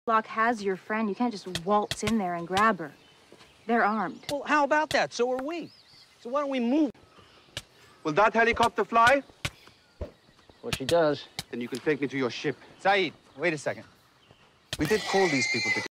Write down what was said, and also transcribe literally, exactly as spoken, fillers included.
Block has your friend. You can't just waltz in there and grab her. They're armed. Well, how about that? So are we. So why don't we move? Will that helicopter fly? Well, she does. Then you can take me to your ship. Saeed, wait a second. We did call these people to